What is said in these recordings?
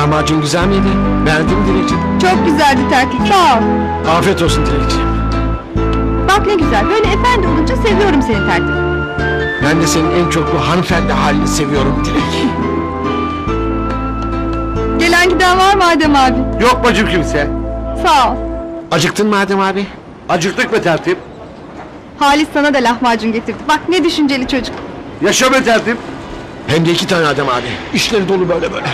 Lahmacun güzel miydi? Beğendin mi Dilekciğim? Çok güzeldi tertip, sağ ol. Afiyet olsun Dilekciğim. Bak ne güzel, böyle efendi olunca seviyorum seni tertip. Ben de senin en çok bu hanımefendi halini seviyorum Dilek. Gelen giden var mı Adem abi? Yok bacım kimse. Sağ ol. Acıktın mı Adem abi? Acıktık be tertip. Halis sana da lahmacun getirdi. Bak ne düşünceli çocuk. Yaşa be tertip. Hem de 2 tane Adem abi. İşleri dolu böyle böyle.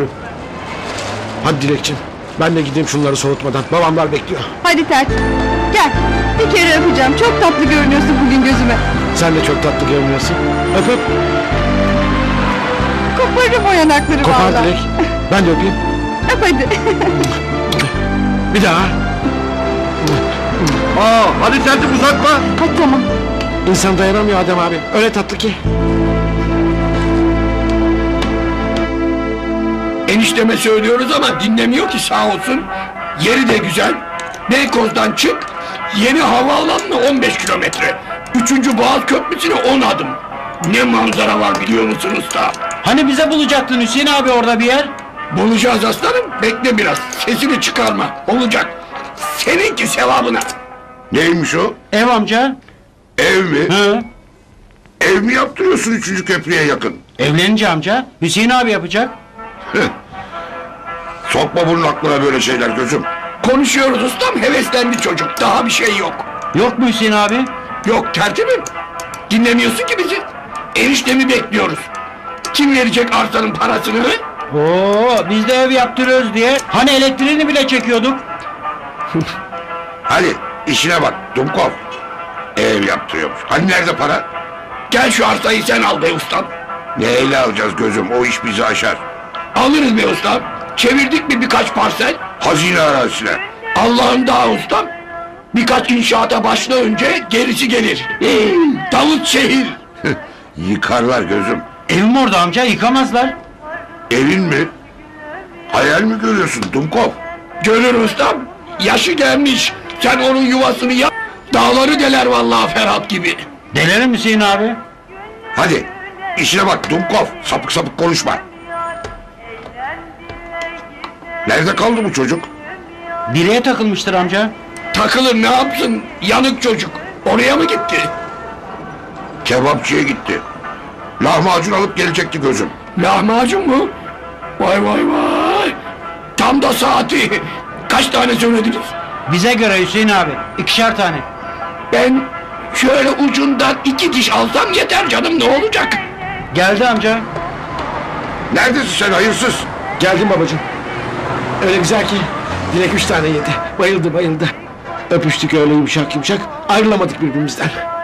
Hadi Dilekciğim. Ben de gideyim şunları soğutmadan. Babamlar bekliyor. Hadi tertip. Gel. Bir kere öpeceğim. Çok tatlı görünüyorsun bugün gözüme. Sen de çok tatlı görünüyorsun. Öp öp. Koparırım o yanakları Kopar vallahi. Dilek. Ben de öpeyim. Öp hadi. Bir daha. Hadi tertip uzatma. Hadi tamam. İnsan dayanamıyor Adem abi. Öyle tatlı ki. Enişteme söylüyoruz ama dinlemiyor ki sağ olsun. Yeri de güzel. Beykoz'dan çık, yeni havaalanına 15 kilometre. 3. Boğaz Köprüsü'ne 10 adım. Ne manzara var biliyor musunuz da? Hani bize bulacaktın Hüseyin abi orada bir yer? Bulacağız aslanım, bekle biraz. Sesini çıkarma, olacak. Seninki sevabına. Neymiş o? Ev amca. Ev mi? Hı. Ev mi yaptırıyorsun 3. köprüye yakın? Evlenince amca. Hüseyin abi yapacak. Sokma bunun aklına böyle şeyler gözüm. Konuşuyoruz ustam, heveslendi çocuk. Daha bir şey yok. Yok mu Hüseyin abi? Yok tertibim. Dinlemiyorsun ki bizi. Eniştemi bekliyoruz. Kim verecek arsanın parasını? Oo, biz de ev yaptırıyoruz diye. Hani elektriğini bile çekiyorduk. Hadi işine bak Dumkov. Ev yaptırıyormuş. Hani nerede para? Gel şu arsayı sen al be ustam. Neyle alacağız gözüm? O iş bizi aşar. Alırız be ustam. Çevirdik mi birkaç parsel? Hazine arazisine. Allah'ım daha ustam. Birkaç inşaata başla önce gerisi gelir. Davut şehir. Yıkarlar gözüm. Evim orada amca, yıkamazlar. Evin mi? Hayal mi görüyorsun Dumkov? Görür ustam. Yaşı gelmiş. Sen onun yuvasını yap. Dağları deler vallahi Ferhat gibi. Delerim Hüseyin abi. Hadi işine bak Dumkov. Sapık sapık konuşma. Nerede kaldı bu çocuk? Direğe takılmıştır amca. Takılır ne yapsın? Yanık çocuk. Oraya mı gitti? Kebapçıya gitti. Lahmacun alıp gelecekti gözüm. Lahmacun mu? Vay vay vay. Tam da saati. Kaç tane söylediniz? Bize göre Hüseyin abi. 2'şer tane. Ben şöyle ucundan 2 diş alsam yeter canım, ne olacak? Geldi amca. Neredesin sen hayırsız? Geldim babacığım. Öyle güzel ki Dilek 3 tane yedi. Bayıldı bayıldı. Öpüştük öyle yumuşak yumuşak. Ayrılamadık birbirimizden.